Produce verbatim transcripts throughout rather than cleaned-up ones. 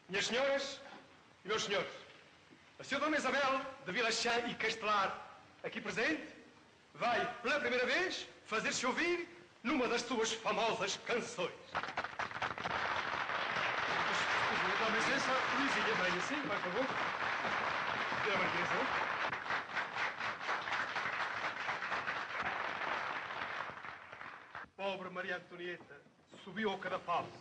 Minhas senhoras e meus senhores, a senhora Dona Isabel de Vilachã e Castelar, aqui presente, vai, pela primeira vez, fazer-se ouvir numa das suas famosas canções. Dá licença, Luizinha, venha assim, por favor. Senhora Marquesa. Pobre Maria Antonieta subiu ao cadafalso.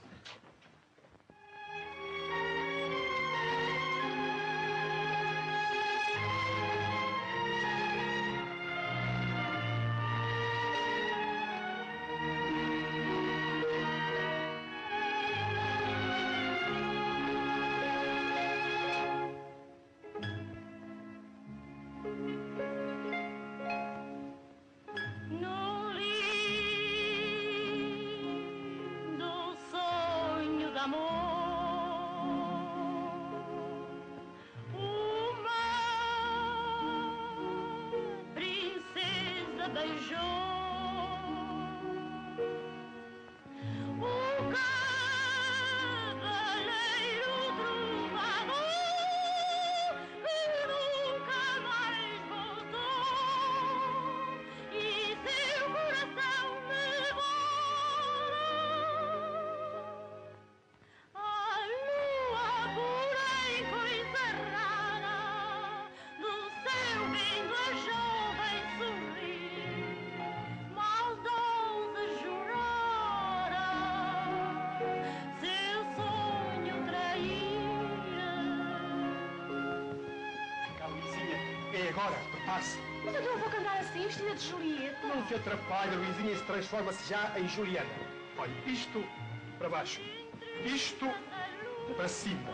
Mas é que eu vou cantar assim, vestida de Julieta? Não te atrapalha, Luizinha, se transforma-se já em Juliana. Olha, isto para baixo, isto para cima.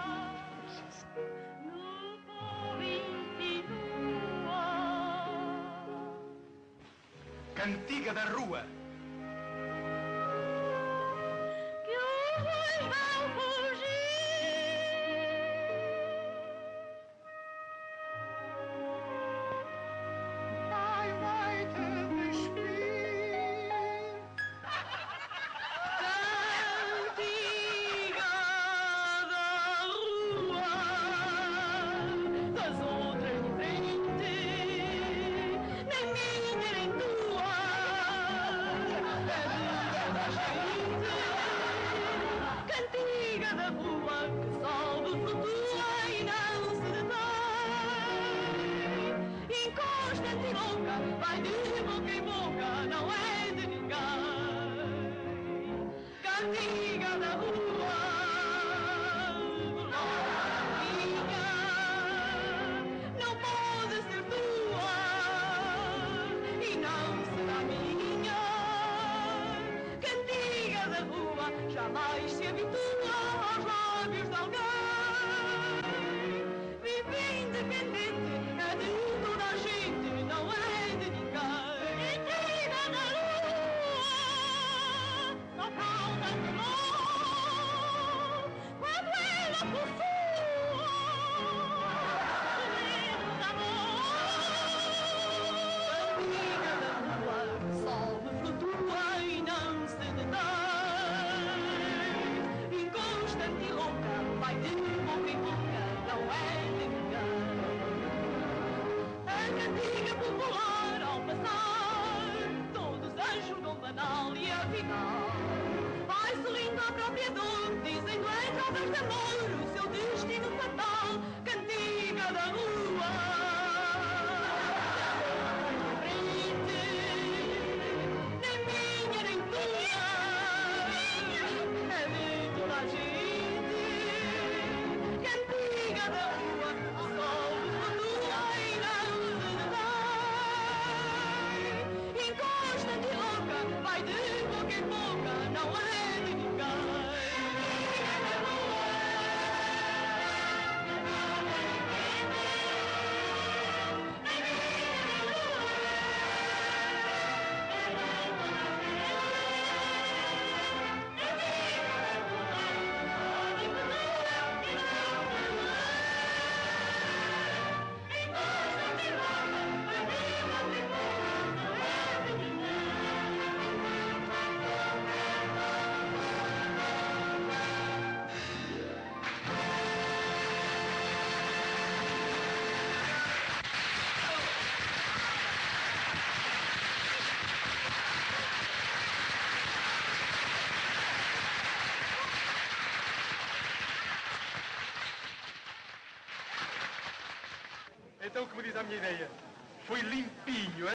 Cantiga da Rua. Então, o que me diz a minha ideia? Foi limpinho,